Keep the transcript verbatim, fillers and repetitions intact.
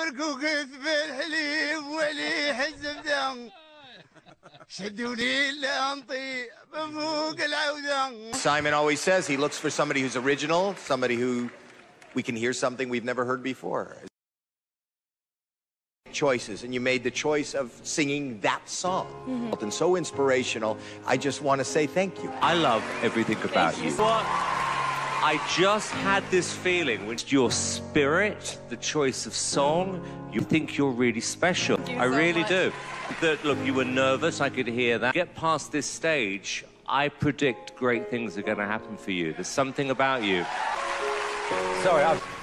بركوك بالحليب ولي حزب دم شدوني لأنطي بفوق العودة. Simon always says he looks for somebody who's original, somebody who we can hear something we've never heard before. Choices, and you made the choice of singing that song. Mm-hmm. And so inspirational. I just want to say thank you. I love everything about you. What? I just had this feeling, which your spirit, the choice of song, you think you're really special. I so really much. do. That, look, you were nervous, I could hear that. Get past this stage, I predict great things are going to happen for you. There's something about you. Sorry, I was...